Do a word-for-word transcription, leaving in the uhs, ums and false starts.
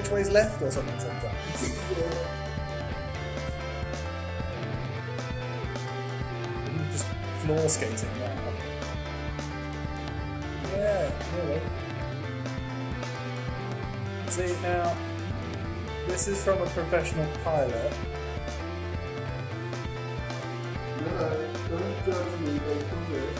which way's left or something sometimes. You're just floor skating now. Yeah, really. See now, this is from a professional pilot. No, don't judge me based on this.